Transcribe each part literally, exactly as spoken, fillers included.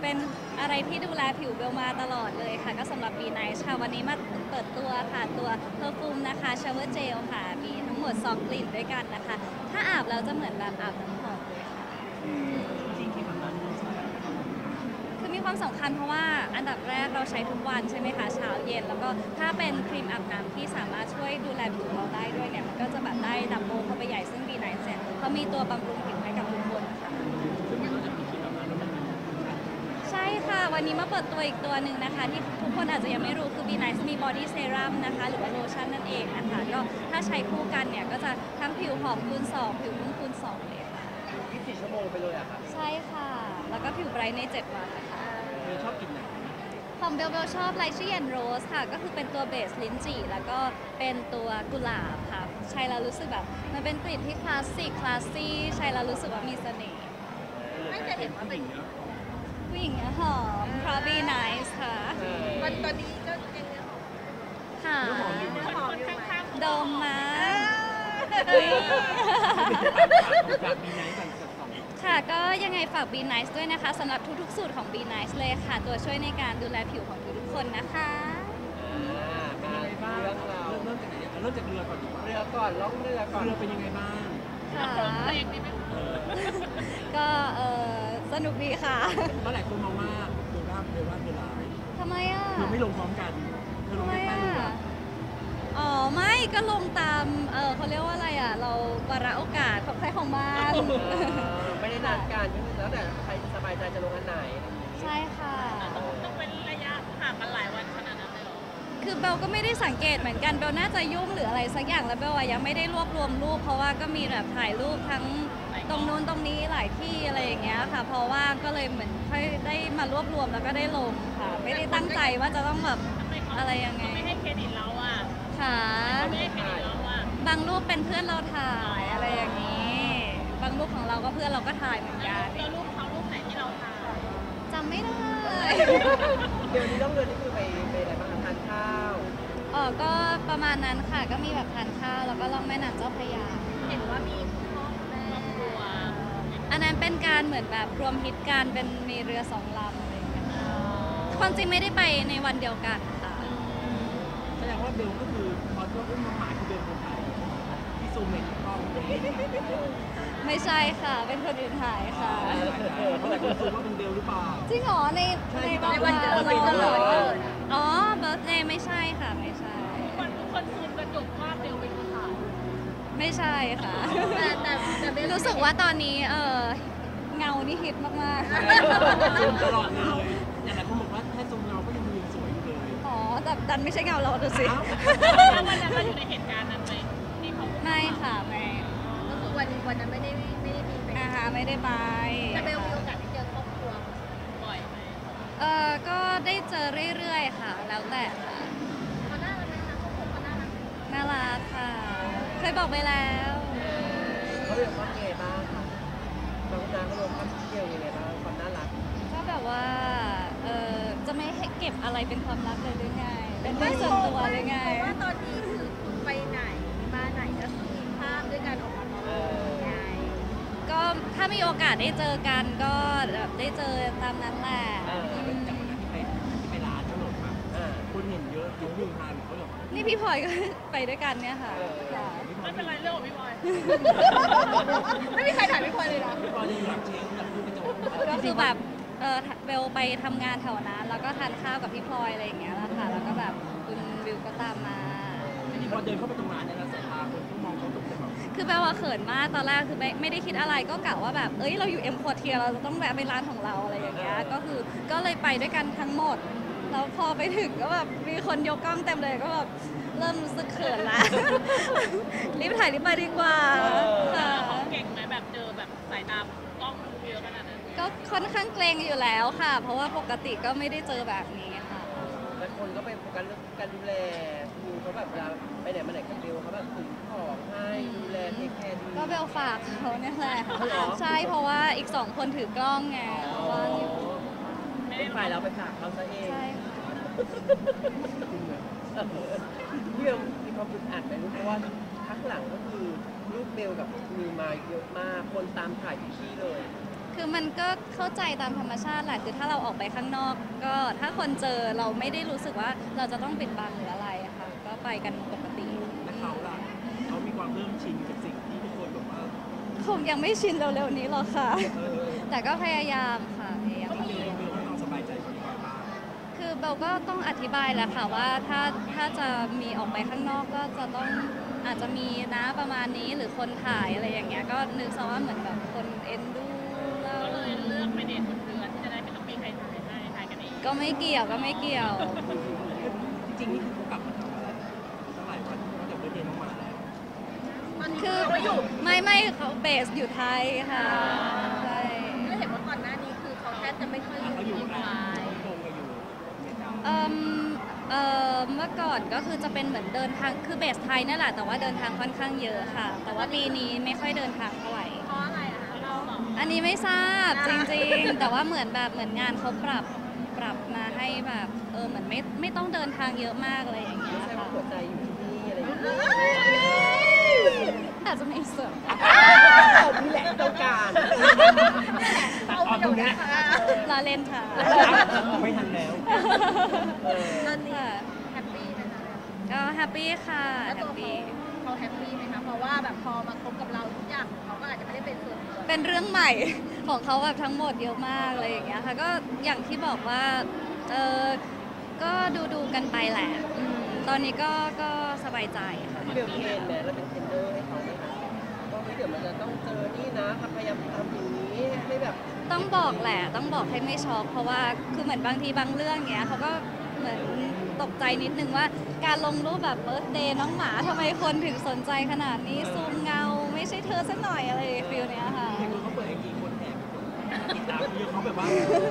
เป็นอะไรที่ดูแลผิวเบลมาตลอดเลยค่ะก็สำหรับ Be Nice ค่ะวันนี้มาเปิดตัวค่ะตัวเพอร์ฟูมนะคะ Shower Gel ค่ะมีทั้งหมดสองกลิ่นด้วยกันนะคะถ้าอาบแล้วจะเหมือนแบบอาบน้ำหอมเลยค่ะจริงที่มันนั้นคือมีความสำคัญเพราะว่าอันดับแรกเราใช้ทุกวันใช่ไหมคะเช้าเย็นแล้วก็ถ้าเป็นครีมอาบน้ำที่สามารถช่วยดูแลผิวเราได้ด้วยเนี่ยมันก็จะแบบได้ดับเบิลเข้าไปใหญ่ซึ่ง Be Nice เนี่ยเขามีตัวบำรุงผิวให้กับทุกคนค่ะใช่ค่ะวันนี้มาเปิดตัวอีกตัวหนึ่งนะคะที่ทุกคนอาจจะยังไม่รู้คือ Be Nice มี Body Serum นะคะหรือว่าโลชั่นนั่นเองนะคะก็ถ้าใช้คู่กันเนี่ยก็จะทั้งผิวหอมคูณสองผิวนุ่มคูณสองเลยค่ะยี่สิบสี่ชั่วโมงไปเลยอะค่ะใช่ค่ะแล้วก็ผิวไบรท์ในเจ็ดวันนะคะเบลชอบกินไหนของเบลเบลชอบไลชี่แอนด์โรสค่ะก็คือเป็นตัวเบสลิ้นจี่แล้วก็เป็นตัวกุหลาบค่ะใช้แล้วรู้สึกแบบมันเป็นกลิ่นที่คลาสสิกคลาสซี่ใช้แล้วรู้สึกว่ามีเสน่ห์ไม่เคยเห็นว่าเป็นผู้หญิงหอมเพราะ Be Nice ค่ะวันตอนนี้ก็ยังค่ะหอมอยู่ไหมดมมาค่ะก็ยังไงฝาก Be Nice ด้วยนะคะสำหรับทุกๆสูตรของ Be Nice เลยค่ะตัวช่วยในการดูแลผิวของทุกๆคนนะคะเป็นยังไงบ้างเรื่องเราเริ่มจากไหนเริ่มจากเรือก่อนเรือก่อนล่องเรือก่อนเรือเป็นยังไงบ้างค่ะก็เออสนุกดีค่ะเมื่อไหร่คนมองว่าเรือว่าเรือว่าเรือร้ายทำไมอ่ะเรือไม่ลงพร้อมกันเรือลงใต้เรืออ๋อไม่ก็ลงตามเออเขาเรียกว่าอะไรอ่ะเราวาระโอกาสของใครของบ้านไม่ได้นัดกันแล้วแต่ใครสบายใจจะลงอันไหนใช่ค่ะต้องเป็นระยะห่างกันหลายวันขนาดนั้นเลยหรอคือเบลก็ไม่ได้สังเกตเหมือนกันเบลน่าจะยุ่งหรืออะไรสักอย่างแล้วเบลยังไม่ได้รวบรวมรูปเพราะว่าก็มีแบบถ่ายรูปทั้งตรงนู้นตรงนี้หลายที่อะไรอย่างเงี้ยค่ะเพราะว่าก็เลยเหมือนค่อยได้มารวบรวมแล้วก็ได้ลงค่ะไม่ได้ตั้งใจว่าจะต้องแบบอะไรยังไงไม่ให้เครดิตเราอ่ะค่ะไม่ให้เครดิตเราอ่ะบางรูปเป็นเพื่อนเราถ่ายอะไรอย่างนี้บางรูปของเราก็เพื่อนเราก็ถ่ายเหมือนกันแล้วรูปเขารูปไหนที่เราถ่ายจำไม่ได้เดี๋ยวนี้ต้องเดินนี่คือไปไปอะไรบ้างทานข้าวอ๋อก็ประมาณนั้นค่ะก็มีแบบทานข้าวแล้วก็ล่องแม่น้ำเจ้าพระยาเห็นว่ามีพ่อแม่ครัวอันนั้นเป็นการเหมือนแบบรวมฮิตการเป็นมีเรือสองลำอะไรอย่างเงี้ยความจริงไม่ได้ไปในวันเดียวกันค่ะแสดงว่าเบลก็คือพอตัวอุ้มมาหมายคือเบลคนไทยที่ซูมเห็นกล้องไม่ใช่ค่ะเป็นคนอื่นถ่ายค่ะเพราะหลายคนซูมว่าเป็นเบลหรือเปล่าจริงเหรอในในวันเกิดเราอ๋อเบิร์ธเดย์ไม่ใช่ค่ะไม่ใช่วันทุกคนซูมกระจกว่าเบลเป็นคนถ่ายไม่ใช่ค่ะแต่แต่แต่รู้สึกว่าตอนนี้เออเงานี่ฮิตมากๆซูมตลอดเลยแต่หลายคนบอกว่าแค่ซูมเงาก็ยังดูสวยอยู่เลยอ๋อแต่ดันไม่ใช่เงาเราดูสิถ้าวันนั้นเราอยู่ในเหตุการณ์นั้นไหมที่เขาไม่ค่ะไม่ก็คือวันวันนั้นไม่ได้ไม่ได้มีไปอาหารไม่ได้ไปแต่เบลมีโอกาสได้เจอครอบครัวบ่อยไหมเออก็ได้เจอเรื่อยๆค่ะแล้วแต่ค่ะเขาน่ารักไหมคะครอบครัวเขาน่ารักน่ารักค่ะเคยบอกไปแล้วเขาเรียกว่าไงบ้างคะน้องนางเขาลงภาพเที่ยวยังไงบ้างความน่ารักก็แบบว่าเออจะไม่ให้เก็บอะไรเป็นความลับเลยหรือไงเป็นเรื่องส่วนตัวเลยไงเพราะว่าตอนนี้คือคุณไปไหนมาไหนก็คือมีภาพด้วยกันออกมาตลอดไงก็ถ้ามีโอกาสได้เจอกันก็แบบได้เจอตามนั้นแหละจากวันนั้นที่ไปที่ไปร้านขนมอ่ะคนเห็นเยอะเยอะหนึ่งพันเขาหรอนี่พี่พลอยก็ไปด้วยกันเนี่ยค่ะไม่เป็นไรเรื่องของพี่พลอยไม่มีใครถ่ายพี่พลอยเลยนะพี่พลอยยังรับเช็คกับผู้กระจกก็คือแบบเออเบลไปทำงานแถวนั้นแล้วก็ทานข้าวกับพี่พลอยอะไรอย่างเงี้ยแหละค่ะแล้วก็แบบคุณวิวก็ตามมาพอเดินเข้าไปตรงร้านเนี่ยเราสายตาคนก็มองเขาตกใจแบบคือแปลว่าเขินมากตอนแรกคือไม่ไม่ได้คิดอะไรก็กะว่าแบบเอ้ยเราอยู่เอ็มโคเทียเราจะต้องแวะไปร้านของเราอะไรอย่างเงี้ยก็คือก็เลยไปด้วยกันทั้งหมดแล้วพอไปถึงก็แบบมีคนยกกล้องเต็มเลยก็แบบเริ่มรู้สึกเขินละรีบถ่ายรีบไปดีกว่าค่ะเก่งไหมแบบเจอแบบสายตากล้องเยอะขนาดนั้นก็ค่อนข้างเกรงอยู่แล้วค่ะเพราะว่าปกติก็ไม่ได้เจอแบบนี้ค่ะแต่คนก็ไปโฟกัสเรื่องการดูแลดูเขาแบบเวลาไปไหนมาไหนกับเบลเขาแบบซื้อของให้ดูแลเทคแคร์ดีก็เบลฝากเขาเนี่ยแหละใช่เพราะว่าอีกสองคนถือกล้องไงว่างอยู่เป็นฝ่ายเราไปฝากเขาซะเองใช่ค่ะพี่เบลมีความอึดอัดไหมรู้เพราะว่าพักหลังก็คือรูปเบลกับมือมาเยอะมากคนตามถ่ายที่เลยคคือมันก็เข้าใจตามธรรมชาติแหละคือถ้าเราออกไปข้างนอก ก็ถ้าคนเจอเราไม่ได้รู้สึกว่าเราจะต้องปิดบังหรืออะไรอะค่ะก็ไปกันปกติและเขาล่ะเขามีความเริ่มชินกับสิ่งที่ทุกคนบอกว่าคงยังไม่ชินเร็วๆนี้หรอกค่ะเออแต่ก็พยายามค่ะพยายามถ้าเบลเบลให้ความสบายใจเขาดีกว่าบ้างคือเบลก็ต้องอธิบายแหละค่ะว่าถ้าถ้าจะมีออกไปข้างนอกก็จะต้องอาจจะมีนะประมาณนี้หรือคนถ่ายอะไรอย่างเงี้ยก็นึกซะว่าเหมือนแบบคนเอ็นดูเราก็เลยเลือกไปเดทบนเรือที่จะได้ไม่ต้องมีใครถ่ายให้ถ่ายกันเองก็ไม่เกี่ยวก็ไม่เกี่ยวจริงๆนี่คือเขากลับมาทำอะไรตั้งหลายวันเขาจะไม่เดนออกมาแล้วคือไม่ไม่เขาเบสอยู่ไทยค่ะใช่ก็เห็นว่าก่อนหน้านี้คือเขาแทบจะไม่ค่อยลอ่ะงเขาอยู่รูปอ่ะไลน์ตรงกับอยู่อเมริกาเอ่มเอ่อเมื่อก่อนก็คือจะเป็นเหมือนเดินทางคือเบสไทยนั่นแหละแต่ว่าเดินทางค่อนข้างเยอะค่ะ แต่ว่าปีนี้ไม่ค่อยเดินทางเท่าไหร่เพราะอะไรอะคะเราเหรออันนี้ไม่ทราบจริงๆ แต่ว่าเหมือนแบบเหมือนงานเขาปรับปรับมาให้แบบเออเหมือนไม่ไม่ต้องเดินทางเยอะมากอะไรอย่างเงี้ยใช่ว่าค่ะหัวใจอยู่ที่นี่อะไรอย่างเงี้ยอาจจะมีส่วนนี่แหละต้องการตัดออนตรงเนี้ยลาเล่นค่ะไม่ทันแล้วเออตอนนี้ค่ะแฮปปี้ไหมคะก็แฮปปี้ค่ะแล้วแฮตัปวเขาปี้เขาแฮปปี้ไหมคะเพราะว่าแบบพอมาคบกับเราทุกอย่างของเขาก็อาจจะไม่ได้เป็นส่วนตัวเป็นเรื่องใหม่ ของเขาแบบทั้งหมดเยอะมากอะไรอย่างเงี้ยค่ะก็อย่างที่บอกว่าเออก็ดูดูๆกันไปแหละอืมตอนนี้ก็ก็สบายใจค่ะเบลเทรนแม้เราเป็นเทรนเนอร์ให้เขาไหมคะว่าเฮ้ยเดี๋ยวมันจะต้องเจอนี่นะทำพยายามทำอย่างนี้ให้แบบต้องบอกแหละต้องบอกให้ไม่ช็อกเพราะว่าคือเหมือนบางทีบางเรื่องเงี้ยเขาก็เหมือนตกใจนิดนึงว่าการลงรูปแบบเบิร์ธเดย์น้องหมาทำไมคนถึงสนใจขนาดนี้ซูมเงาไม่ใช่เธอสักหน่อยอะไรฟิลเนี้ยค่ะเห็นเขาเปิดไอจีคนแอบติดตามเยอะเขาแบบว่า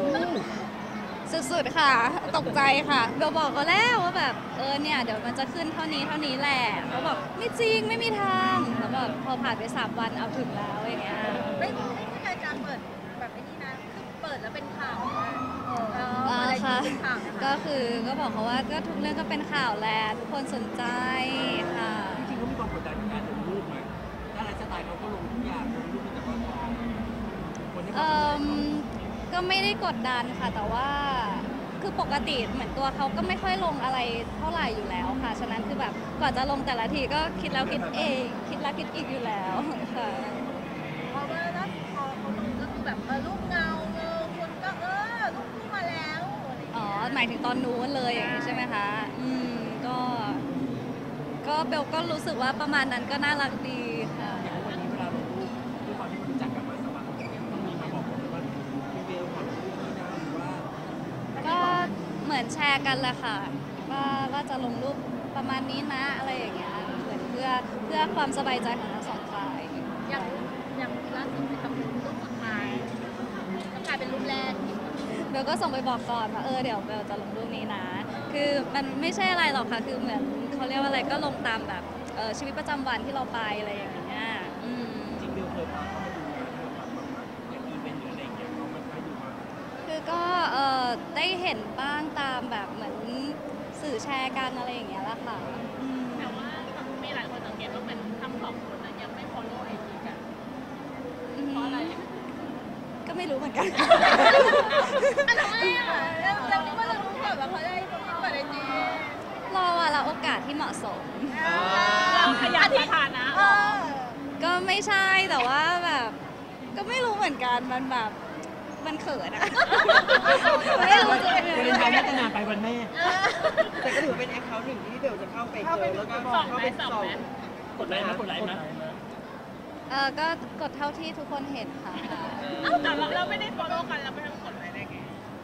สุดๆค่ะ ตกใจค่ะเบลบอกเขาแล้วว่าแบบเออเนี่ยเดี๋ยวมันจะขึ้นเท่านี้เท่านี้แหละเขาบอกไม่จริงไม่มีทางแล้วแบบพอผ่านไปสามวันเอาถึงแล้วอย่างเงี้ยไม่ไม่ใช่การเปิดแบบไอ้นี่นะคือเปิดแล้วเป็นข่าวนะเอออ่าอะไรค่ะเป็นข่าวนะคะก็คือก็บอกเขาว่าก็ทุกเรื่องก็เป็นข่าวแหละทุกคนสนใจค่ะจริงๆเขามีความกดดันในการลงรูปไหมถ้าไลฟ์สไตล์เขาก็ลงทุกอย่างลงรูปแต่ว่าคนที่เอเขามก็ไม่ได้กดดันค่ะ แต่ว่าคือปกติเหมือนตัวเขาก็ไม่ค่อยลงอะไรเท่าไหร่อยู่แล้วค่ะ ฉะนั้นคือแบบกว่าจะลงแต่ละทีก็คิดแล้วคิดเองคิดแล้วคิดอีกอยู่แล้วค่ะเพราะว่าแล้วพอเขาลงก็คือแบบเออรูปเงาเออคนก็เออรูปนี้มาแล้วอะไรอย่างอ๋อเงี้ยหมายถึงตอนนู้นเลยอย่างนี้ใช่ไหมคะ อืมก็ ก็เบลก็รู้สึกว่าประมาณนั้นก็น่ารักดีค่ะอย่างวันนี้เวลาลงรูปด้วยความที่มันรู้จักกันมาสักพักต้องมีมาบอกผมว่าพี่เบลขอลงรูปนี้นะหรือว่าก็เหมือนแชร์กันแหละค่ะ ว่าว่าจะลงรูปประมาณนี้นะอะไรอย่างเงี้ย เหมือนเพื่อเพื่อความสบายใจของทั้งสองฝ่ายอย่างอย่างล่าสุดไปทำรูปสุดท้ายก็กลายเป็นรูปแรกเบลก็ส่งไปบอกก่อนว่าเออเดี๋ยวเบลจะลงรูปนี้นะ คือมันไม่ใช่อะไรหรอกค่ะ คือเหมือนเขาเรียกว่าอะไรก็ลงตามแบบเออชีวิตประจำวันที่เราไปอะไรอย่างเงี้ย อืมจริงเบลเคยพาเขามาดูงานที่เราทำแบบอย่างอีเวนต์หรืออะไรอย่างเงี้ยเขามาให้ดูมาคือก็เออได้เห็นบ้างตามแบบเหมือนสื่อแชร์กันอะไรอย่างเงี้ยแหละค่ะอืมแต่ว่ามีหลายคนสังเกตว่าเหมือนทั้งสองคนน่ะยังไม่ follow ไอจีกันเพราะอะไรก็ไม่รู้เหมือนกันอ่ะทำไมอ่ะแล้วแล้วนี่ว่าเรารู้ก่อนว่าเขาได้เปิดไอจีรอว่าเราโอกาสที่เหมาะสมเราขยันสถานะเออก็ไม่ใช่แต่ว่าแบบ ก็ไม่รู้เหมือนกันมันแบบมันเขินอะ ไม่รู้จะเป็นยังวาเลนไทน์ไงน่าจะนานไปวันแม่แต่ก็ถือว่าเป็นแอคเคาท์หนึ่งที่เบลจะเข้าไปเจอแล้วก็ส่องเข้าไหมไปส่องส่องไหมกดไลค์นะกดไลค์นะเออก็กดเท่าที่ทุกคนเห็นค่ะเอ้าแต่เราเราไม่ได้ follow กันเราไม่ได้กดไลค์ได้ไง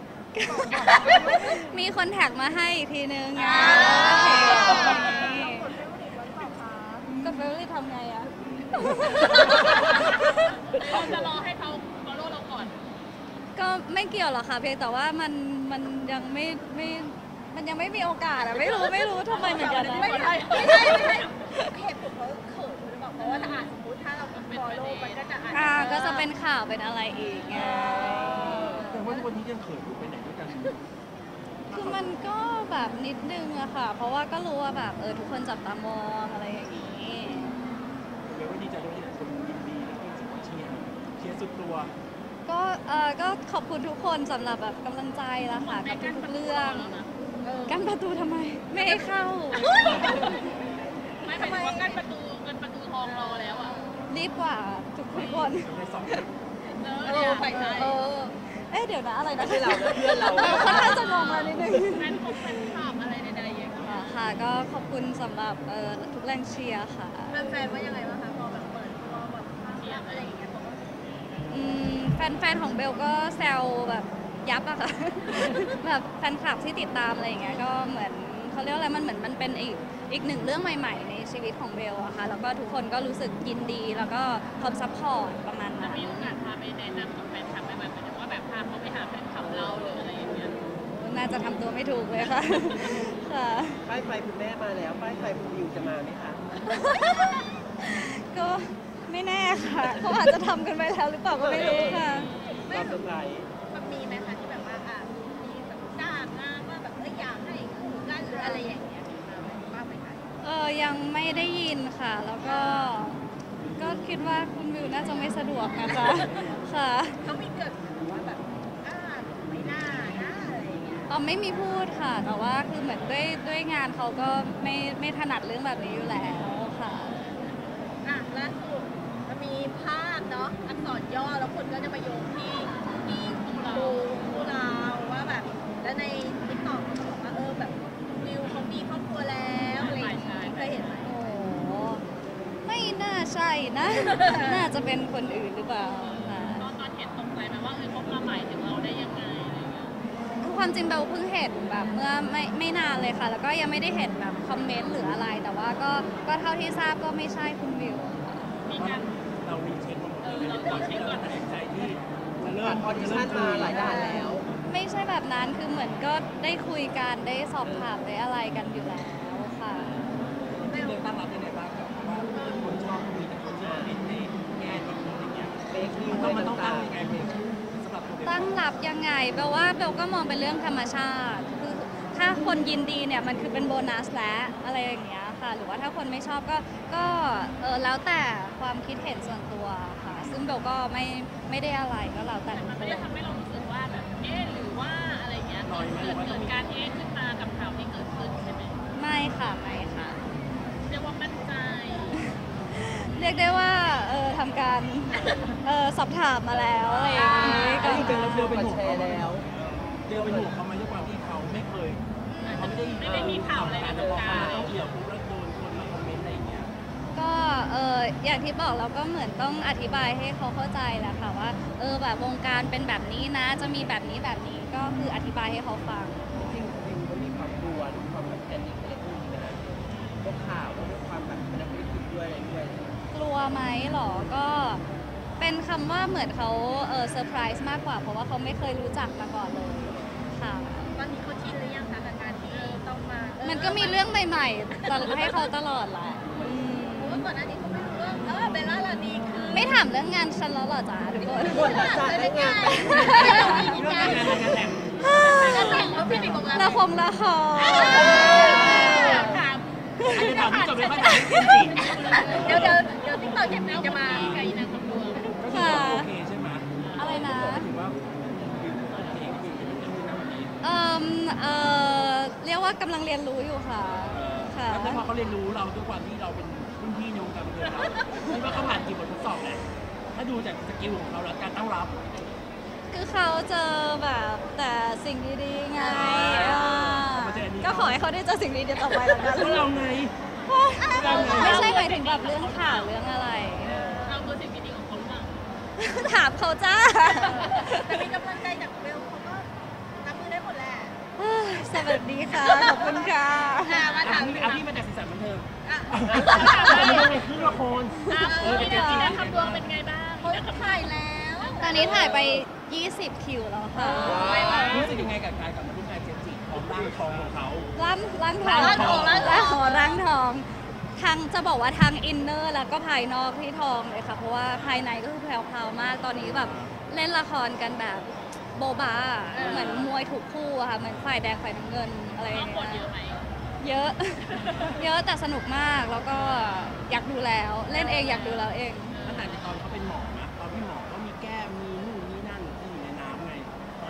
มีคนแท็กมาให้อีกทีนึงไงก็เฟรลี่ทำไงอะเราจะรอให้เขา follow เราก่อนก็ไม่เกี่ยวหรอกค่ะเพียงแต่ว่ามันมันยังไม่ไม่มันยังไม่มีโอกาสอะไม่รู้ไม่รู้ทำไมเหมือนกันนะไม่ใช่ไม่ใช่ไม่ใช่เหตุผลเขาเขินหรือเปล่าเพราะว่าถ้าอ่านสมมติถ้าเราเป็นฟอลโล่มันก็จะอ่านอ่าก็จะเป็นข่าวเป็นอะไรอีกไงแต่ว่าวันนี้ยังเขินอยู่ไปไหนด้วยกันคือมันก็แบบนิดนึงอะค่ะ เพราะว่าก็รู้ว่าแบบเออทุกคนจับตามองอะไรอย่างนี้เบลก็ดีใจด้วยที่คนยินดีแล้วก็รู้สึกว่าเชียร์เชียร์สุดตัวก็เออก็ขอบคุณทุกคนสำหรับแบบกำลังใจละค่ะกับทุกๆเรื่องกั้นประตูทำไม ไม่ให้เข้าไม่เป็นว่ากั้นประตูเงินประตูทองรอแล้วอ่ะรีบกว่าทุกคนในสองเออเอเนี่อย ไปไหนเออเอ๊ะเดี๋ยวนะอะไรนะไม่ใช่เรานะเพื่อนเราค่อนข้างจะงงมานิดนึงแฟนคงแฟนคลับอะไรใดๆอย่างเงี้ยอ่าค่ะก็ขอบคุณสำหรับเอ่อทุกแรงเชียร์ค่ะแฟนๆว่ายังไงบ้างคะพอแบบเปิดตัวแบบภาพลักษณ์อะไรอย่างเงี้ยบอกว่าอืมแฟนๆของเบลก็แซวแบบยับอะค่ะ แบบแฟนคลับที่ติดตามอะไรอย่างเงี้ยก็เหมือนเขาเรียกว่าอะไรมันเหมือนมันเป็นอีกอีกหนึ่งเรื่องใหม่ ๆ ในชีวิตของเบลอะค่ะแล้วก็ทุกคนก็รู้สึกยินดีแล้วก็พร้อมซัพพอร์ตประมาณจะนั้นมีโอกาสพาไปแนะนำกับแฟนคลับไหมแบบหมายถึงว่าแบบพาเขาไปหาแฟนคลับเราหรืออะไรอย่างเงี้ยน่าจะทำตัวไม่ถูกเลยค่ะ ค่ะป้ายไฟคุณแม่มาแล้วป้ายไฟคุณวิวจะมาไหมคะก็ไม่แน่ค่ะเขาอาจจะทำกันไปแล้วหรือเปล่าก็ไม่รู้ค่ะรอเซอร์ไพรส์มันมีไหมคะที่แบบว่าอ่ะมีแบบจ้างงานว่าแบบเอออยากให้คู่กันหรืออะไรอย่างเงี้ยมีมาไหมบ้างไหมคะเออยังไม่ได้ยินค่ะ แล้วก็ก็คิดว่าคุณวิวน่าจะไม่สะดวกนะคะ ค่ะเขามีเกิดว่าแบบอ่าไม่น่านะอะไรอย่างเงี้ยอ๋อไม่มีพูดค่ะ แต่ว่าคือเหมือนด้วยด้วยงานเขาก็ไม่ไม่ถนัดเรื่องแบบนี้อยู่แล้วค่ะอ่ะล่าสุดมันมีภาพเนาะอักษรย่อแล้วคนก็จะมาโยงที่ที่คู่เราคู่เราว่าแบบแล้วในติ๊กต็อกเขาก็บอกว่าเออแบบวิวเขามีครอบครัวแล้วอะไรอย่างเงี้ยเคยเห็นไหมโอ้ไม่น่าใช่นะ น่าจะเป็นคนอื่นหรือเปล่าค่ะตอนตอนเห็นตกใจไหมว่าเออเขามาหมายถึงเราได้ยังไงอะไรอย่างเงี้ยคือความจริงเบลเพิ่งเห็นแบบเมื่อไม่ไม่นานเลยค่ะ แล้วก็ยังไม่ได้เห็นแบบคอมเมนต์หรืออะไร แต่ว่าก็ก็เท่าที่ทราบก็ไม่ใช่คุณวิวค่ะมีการเรารีเช็คมาหมดเลยเราก่อนที่เราตัดสินใจที่จะเริ่ผ่าม นออดิชั่นมาหลายด่านแล้วไม่ใช่แบบนั้นคือเหมือนก็ได้คุยกันได้สอบถามได้อะไรกันอยู่แล้วค่ะที่เบลตั้งรับยังไงบ้างครับว่าคนชอบมีแต่คนที่มาเป็นในแง่ดีอะไรเงี้ยเฟกนิวมันอะไรต้องมันต้องตั้ต่าง งยังไงเบลสำหรับตัวเบลตั้งรับยังไงเบลว่าเบลก็มองเป็นเรื่องธรรมชาติ คือถ้าคนยินดีเนี่ยมันคือเป็นโบนัสแล้วอะไรอย่างเงี้ยค่ะ หรือว่าถ้าคนไม่ชอบก็ก็เออแล้วแต่ความคิดเห็นส่วนตัวค่ะ ซึ่งเบลก็ไม่ไม่ได้อะไรก็แล้วแต่แต่ทุมันกคไม่นได้ทำให้เรารู้สึกว่าแบบเอ๊ะหรือว่าอะไรเงี้ยเกิดเกิดเกิดการเอ๊ะขึ้นมากับข่าวที่เกิดขึ้นใช่ไหมไม่ค่ะไม่ค่ะเรียกว่ามั่นใจเรียกได้ว่าเออทำการเออสอบถามมาแล้วอะไรอย่างงี้ก็ก็จริงๆเราเบลเป็นมาห่วงแชเขาร์แล้วเบลเป็นห่วงเขาไหมาด้วยความที่เขาไม่เคยเขาไม่ได้ไม่ได้มีข่าวอะไรในแต่วงพอการเขาเกี่ยวปุ๊บแล้วโดนคนมาคอมเมนต์อะไรอย่างเงี้ยก็เอออย่างที่บอกเราก็เหมือนต้องอธิบายให้เขาเข้าใจแหละค่ะว่าเออแบบวงการเป็นแบบนี้นะ จะมีแบบนี้แบบนี้ก็คืออธิบายให้เขาฟังจริงๆวิวก็มีความกลัวหรือความแบบแพนิคอะไรพวกนี้ไหมฮะพวกข่าวพวกความแบบเป็นนักธุรกิจด้วยอะไรด้วยกลัวไหมหรอ ก็เป็นคำว่าเหมือนเขาเออเซอร์ไพรส์มากกว่า เพราะว่าเขาไม่เคยรู้จักมาก่อนเลยค่ะตอนนี้เขาชินหรือยังคะกับการที่ต้องมามัมันก็มีเรื่องใหม่ๆตลอดให้เขาตลอดแหละอืมเพราะว่าก่อนหน้านี้เขาไม่รู้ว่าเออเบลล่าลานีคือไม่ถามเรื่องงานฉันแล้วเหรอจ๊ะทุกคนหมดละจ้ะได้งานไปงานงานงานแต่งงานแต่งแล้วพี่หนิงบอกว่าละครละครอยากถามอันนี้ถามที่จบเลยก็ถามที่เป็นจริงเดี๋ยวเดี๋ยวเดี๋ยวติ๊กต็อกเจ็บจะมาไก่นางคนดวงก็คือว่าโอเคใช่ไหมอะไรนะถือว่าโอเคก็คือเป็นเรื่องที่น่าดีเอ่อเอ่อเรียกว่ากำลังเรียนรู้อยู่ค่ะ ค่ะแล้วพอเขาเรียนรู้เราด้วยความที่เราเป็นรุ่นพี่ในวงการบันเทิงเราคิดว่าเขาผ่านกี่บททดสอบแหละถ้าดูจากสกิลของเขาแล้วการตั้งรับคือเขาเจอแบบแต่สิ่งดีๆไงอ่ามาเจออันนี้ก็ขอให้เขาได้เจอสิ่งดีๆต่อไปแล้วกันก็เราไงไม่ใช่หมายถึงแบบเรื่องข่าวเรื่องอะไรเราคือสิ่งดีๆของเขาหรือเปล่าถามเขาจ้าแต่มีกำลังใจจากเบลเขาก็รับมือได้หมดแหละสวัสดีค่ะ ขอบคุณค่ะอ่ะมาเอาถามพี่เอาพี่มาจากสีสันบันเทิงอ่ะแต่มันต้องมีขึ้นละครเออพี่นางคำดวงเป็นไงบ้างเขาถ่ายแล้วตอนนี้ถ่ายไป ยี่สิบ คิวแล้วค่ะรู้สึกยังไงกับการกลับมาร่วมงานเจมส์จิพร้อมร่างทองของเขาร่างร่างทองร่างทองร่างทองร่างทองทางจะบอกว่าทางอินเนอร์แล้วก็ภายนอกที่ทองเลยค่ะ เพราะว่าภายในก็คือแพรวๆมาก ตอนนี้แบบเล่นละครกันแบบโบบาเหมือนมวยถูกคู่อะค่ะ เหมือนฝ่ายแดงฝ่ายน้ำเงินอะไรอย่างน้องบทเยเงี้อะยไหมเยอะ เยอะแต่สนุกมาก แล้วก็อยากดูแล้ว เล่นเองอยากดูแล้วเองตั้งแต่ตอนเขาเป็นหมอนะตอนที่หมอเขามีแก้มมีนู่นนี่นั่น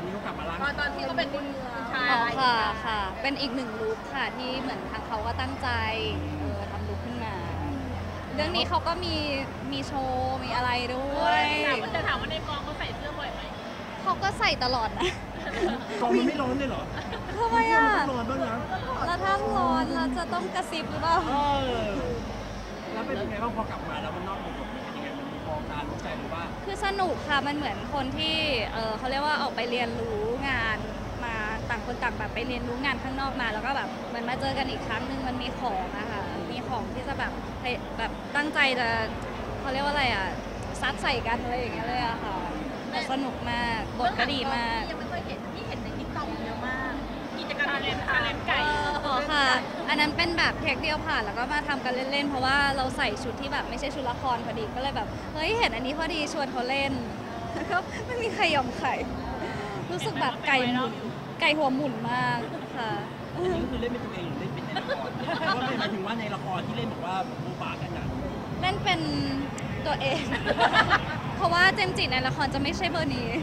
อนนี้เขากลับมาล้างตอนตอนที่เขาเป็นผู้ชาอ๋อย ค่ะค่ะ เป็นอีกหนึ่งลุคค่ะที่เหมือนทางเขาก็ตั้งใจเออทำลุคขึ้นมา เรื่องนี้เขาก็มีมีโชว์มีอะไรด้วยถามว่าจะถามว่าในกองเขาใส่เสื้อบ่อยไหมเขาก็ใส่ตลอดนะกองมันไม่ร้อนเลยเหรอทำไมอ่ะมันร้อนบ้างนะแล้วถ้าร้อนเราจะต้องกระซิบหรือเปล่าเออแล้วเป็นยังไงบ้างพอกลับมาแล้วมันนอกระบบเป็นยังไงมันมีพอการรู้ใจหรือว่าคือสนุกค่ะ มันเหมือนคนที่เออเขาเรียกว่าออกไปเรียนรู้งานมาต่างคนต่างแบบไปเรียนรู้งานข้างนอกมา แล้วก็แบบเหมือนมาเจอกันอีกครั้งหนึ่งมันมีของอะค่ะ มีของที่จะแบบให้แบบตั้งใจจะเขาเรียกว่าอะไรอะซัดใส่กันอะไรอย่างเงี้ยเลยอะค่ะแต่สนุกมาก บทก็ดีมากยังไม่เคยเห็นที่เห็นในทิกตอกเยอะมากกิจกรรมเล่นเล่นไก่อ๋อค่ะ อันนั้นเป็นแบบเทคเดียวผ่านแล้วก็มาทำกันเล่นๆ เพราะว่าเราใส่ชุดที่แบบไม่ใช่ชุดละครพอดี ก็เลยแบบ เฮ้ย เห็นอันนี้พอดีชวนเขาเล่น แล้วก็ไม่มีใครยอมใคร รู้สึกแบบไก่หมุน ไก่หัวหมุนมากค่ะอันนี้ก็คือเล่นเป็นตัวเองหรือเล่นเป็นในละครเพราะว่าหมายถึงว่าในละครที่เล่นบอกว่าบูบากันนะเล่นเป็นตัวเอง เพราะว่าเจมส์จิในละครจะไม่ใช่เบอร์นี้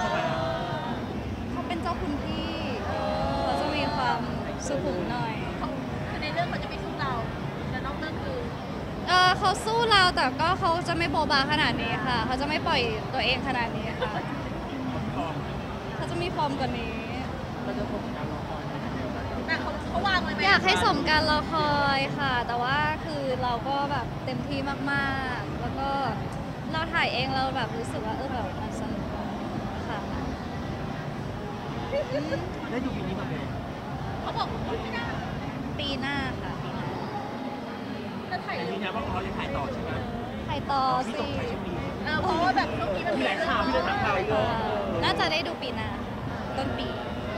เขาเป็นเจ้าคุณพี่เขาจะมีความสุขุมหน่อยคือในเรื่องเขาจะไม่สู้เรา แต่นอกเรื่องคือเออเขาสู้เราแต่ก็เขาจะไม่โบบาขนาดนี้ค่ะ เขาจะไม่ปล่อยตัวเองขนาดนี้ค่ะ เขาจะมีฟอร์มกว่านี้มันจะผมการรอคอยในเดียวกันแต่เขาเขาวางไว้ไหมอยากให้สมการรอคอยค่ะ แต่ว่าคือเราก็แบบเต็มที่มากๆ แล้วก็เราถ่ายเองเราแบบรู้สึกว่าเออแบบมันสนุกค่ะได้ดูปีนี้มาเป็นเขาบอกว่าไม่ได้ปีหน้าค่ะปีหน้าจะถ่ายแต่ยืนยันว่าของเรายังถ่ายต่อใช่ไหมถ่ายต่อที่สิตกถ่ายช่วงนี้เออเพราะว่าแบบช่วงนี้มันมีหลายข่าวที่เราทำข่าวเยอะน่าจะได้ดูปีหน้าต้นปีเ